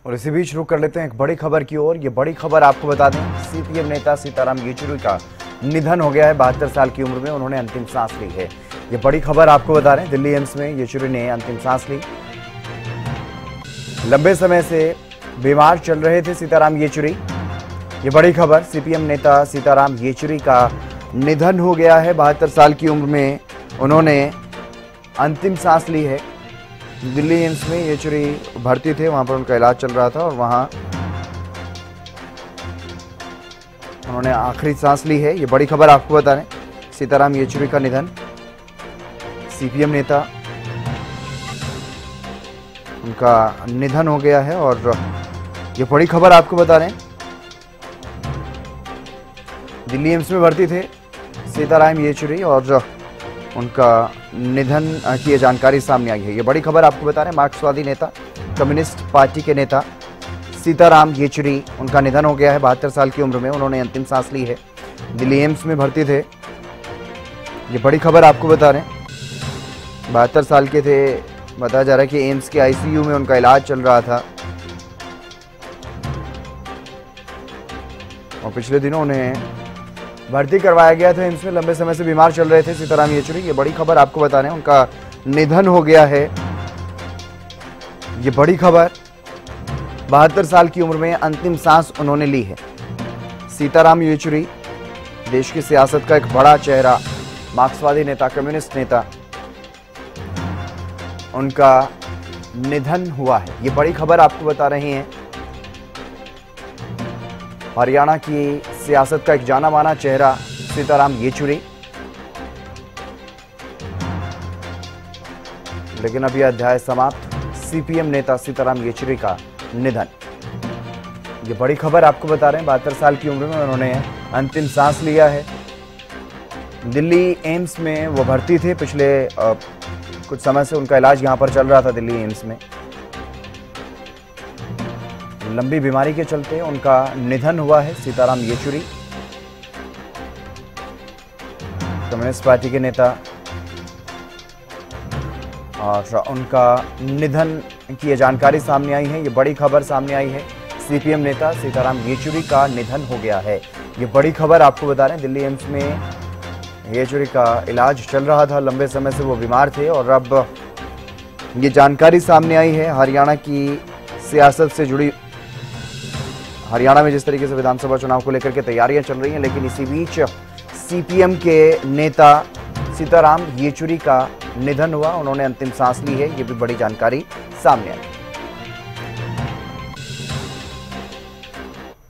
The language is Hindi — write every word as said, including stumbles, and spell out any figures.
और इसी बीच रुक कर लेते हैं एक बड़ी खबर की ओर। ये बड़ी खबर आपको बता दें, सीपीएम नेता सीताराम येचुरी का निधन हो गया है। बहत्तर साल की उम्र में उन्होंने अंतिम सांस ली है। ये बड़ी खबर आपको बता रहे हैं, दिल्ली एम्स में येचुरी ने अंतिम सांस ली। लंबे समय से बीमार चल रहे थे सीताराम येचुरी। ये बड़ी खबर, सीपीएम नेता सीताराम येचुरी का निधन हो गया है। बहत्तर साल की उम्र में उन्होंने अंतिम सांस ली है। दिल्ली एम्स में येचुरी भर्ती थे, वहां पर उनका इलाज चल रहा था और वहां उन्होंने आखिरी सांस ली है। ये बड़ी खबर आपको बता रहे हैं, सीताराम येचुरी का निधन। सीपीएम नेता, उनका निधन हो गया है और ये बड़ी खबर आपको बता रहे हैं, दिल्ली एम्स में भर्ती थे सीताराम येचुरी और उनका निधन की ये जानकारी सामने आई है। ये बड़ी खबर आपको बता रहे हैं, मार्क्सवादी नेता, कम्युनिस्ट पार्टी के नेता सीताराम येचुरी, उनका निधन हो गया है। बहत्तर साल की उम्र में उन्होंने अंतिम सांस ली है। दिल्ली एम्स में भर्ती थे। ये बड़ी खबर आपको बता रहे हैं, बहत्तर साल के थे। बताया जा रहा है कि एम्स के आईसीयू में उनका इलाज चल रहा था और पिछले दिनों उन्हें भर्ती करवाया गया था एम्स में। लंबे समय से बीमार चल रहे थे सीताराम येचुरी। ये बड़ी खबर आपको बता रहे हैं, उनका निधन हो गया है। ये बड़ी खबर, बहत्तर साल की उम्र में अंतिम सांस उन्होंने ली है। सीताराम येचुरी देश की सियासत का एक बड़ा चेहरा, मार्क्सवादी नेता, कम्युनिस्ट नेता, उनका निधन हुआ है। ये बड़ी खबर आपको बता रहे हैं, हरियाणा की सियासत का एक जाना माना चेहरा सीताराम येचुरी। लेकिन अब यह अध्याय समाप्त, सीपीएम नेता सीताराम येचुरी का निधन। ये बड़ी खबर आपको बता रहे हैं, बहत्तर साल की उम्र में उन्होंने अंतिम सांस लिया है। दिल्ली एम्स में वो भर्ती थे। पिछले आ, कुछ समय से उनका इलाज यहां पर चल रहा था दिल्ली एम्स में। लंबी बीमारी के चलते उनका निधन हुआ है। सीताराम येचुरी, कम्युनिस्ट पार्टी के नेता, और उनका निधन की ये जानकारी सामने आई है। ये बड़ी खबर सामने आई है, सीपीएम नेता सीताराम येचुरी का निधन हो गया है। ये बड़ी खबर आपको बता रहे हैं, दिल्ली एम्स में येचुरी का इलाज चल रहा था। लंबे समय से वो बीमार थे और अब ये जानकारी सामने आई है। हरियाणा की सियासत से जुड़ी, हरियाणा में जिस तरीके से विधानसभा चुनाव को लेकर के तैयारियां चल रही हैं, लेकिन इसी बीच सीपीएम के नेता सीताराम येचुरी का निधन हुआ। उन्होंने अंतिम सांस ली है। ये भी बड़ी जानकारी सामने आई।